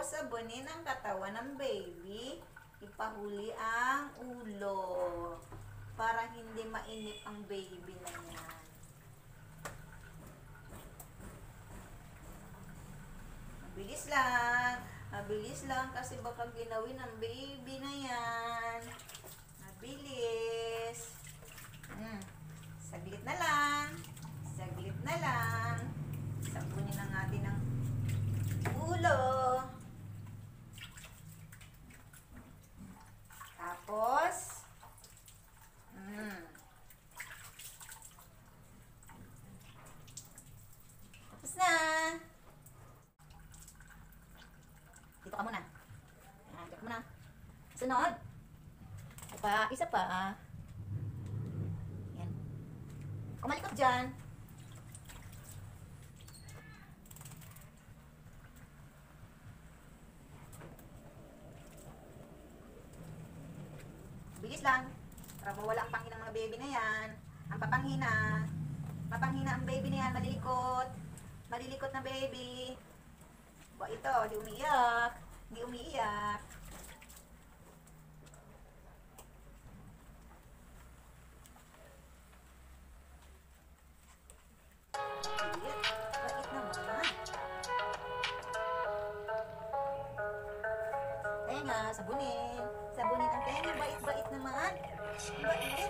sabunin ang katawan ng baby. Ipahuli ang ulo para hindi mainip ang baby na yan. Mabilis lang. Mabilis lang kasi baka ginawin ng baby na yan. Mabilis. Saglit na lang. Saglit na lang. Sabunin na natin ang ulo. Tapos, tapos na. Dito ka muna. Ayan, dito ka muna. Sunod. Isa pa. Ayan. Kumalikot dyan. Bilis lang. Para mawala ang panghina ng mga baby na yan. Ang papanghina. Mapanghina ang baby na yan. Malilikot. Malilikot na baby. Ba ito, di umiiyak. Di umiiyak. Bait naman. Tenga, sabunin. Sabunin ang tenga. Bait naman. Bait.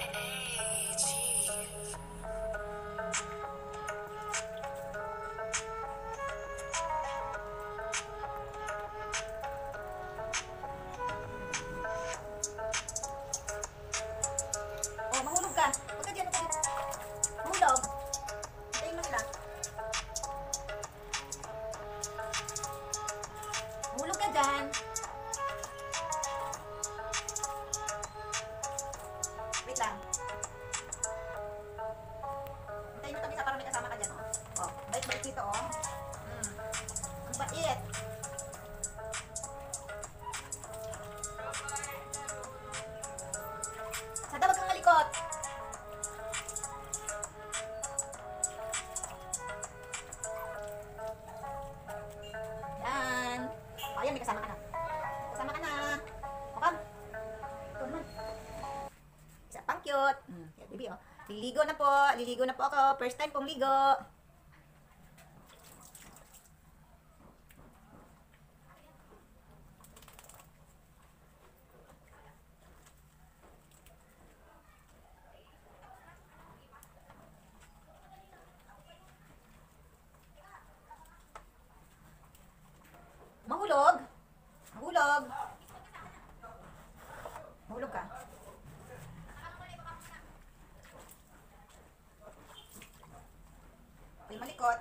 Oh, mahulog ka. Huwag ka dyan. Mahulog. Hintayin mo sila. Mahulog ka dyan. Wait lang. Hintayin mo ito isa para may kasama ka dyan. Oh, bait-bait dito. Ang bait. Sada, wag kang malikot. Yan. Ayan, may kasama ka na. Kasama ka na. Makam. Ito naman. Isa pang cute. Yan, baby, oh. Liligo na po. Liligo na po ako. First time pong ligo. Mahulog. Mahulog. Mahulog ka. Ay, malikot.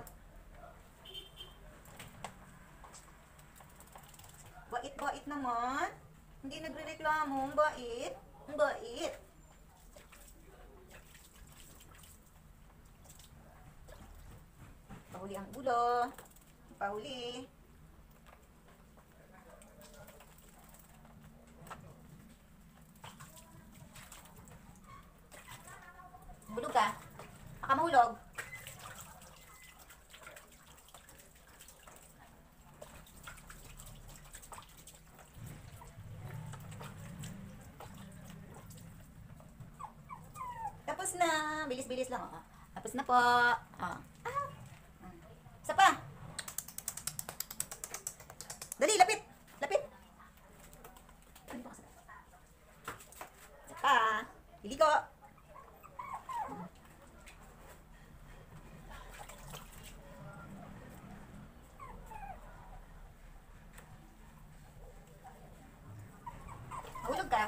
Bait naman. Hindi nagre-reklamo. Ang bait. Ang bait. Pahuli ang ulo. Pahuli. Hulog ka. Baka mahulog. Tapos na. Bilis-bilis lang. Oh. Tapos na po. Oh. Isa pa. Dali, lapit. Lapit. Isa pa. Liliko. Mahulog ka.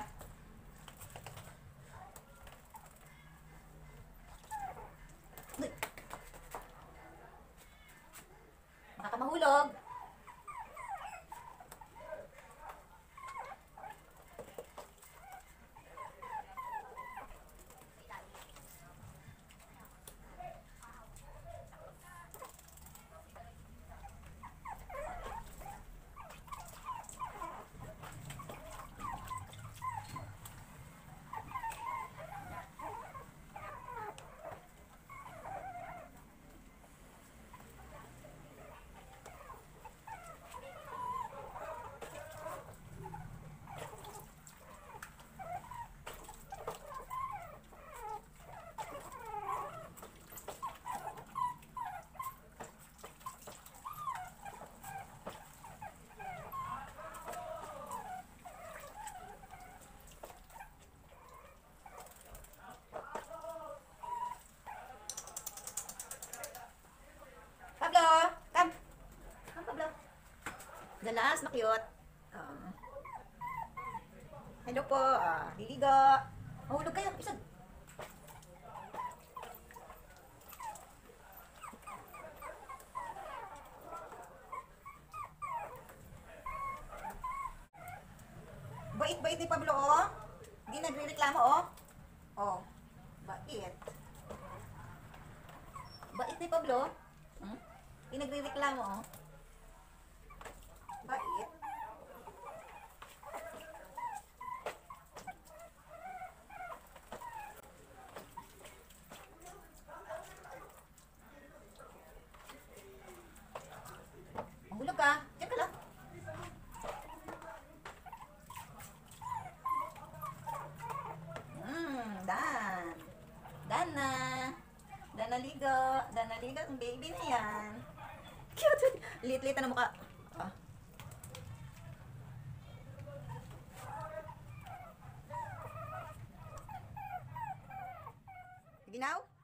Baka ka mahulog. Malas, makyot. Hello po. Liligo. Mahulog kayo. Isag. Bait-bait ni Pablo, oh. Hindi nagre-reklamo, oh. Oh. Bait. Bait ni Pablo. Hindi nagre-reklamo, oh. Bait. Mahulog ka. Diyan ka lang. Dan. Dan na. Dan naligo. Dan naligo ang baby na yan. Cute. Lit-lit na mukha. Ginaw?